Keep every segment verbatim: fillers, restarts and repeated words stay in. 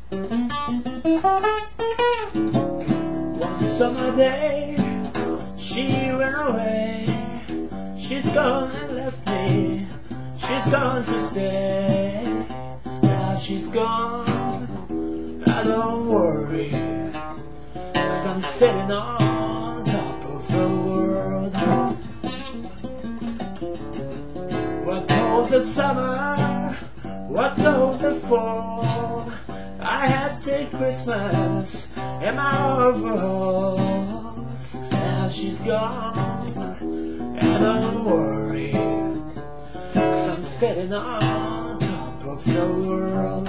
One summer day, she went away. She's gone and left me. She's gone to stay. Now she's gone. I don't worry, 'cause I'm sitting on top of the world. What told the summer? What told the fall? I had to take Christmas in my overalls. Now she's gone, and don't worry, 'cause I'm sitting on top of the world.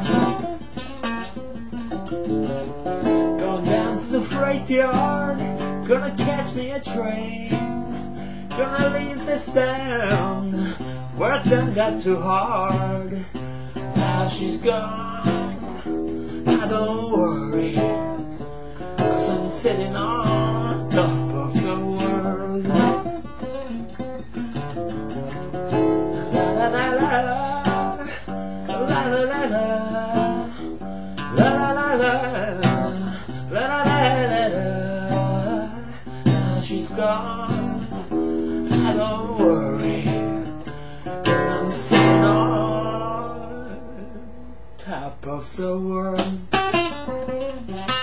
Going down to the freight yard, gonna catch me a train. Gonna leave this town, work done got too hard. Now she's gone, I don't worry, 'cause I'm sitting on top of the world. La la la la, la la la la, la la la la, la la la la. Now she's gone, I don't worry, 'cause I'm sitting on top of the world.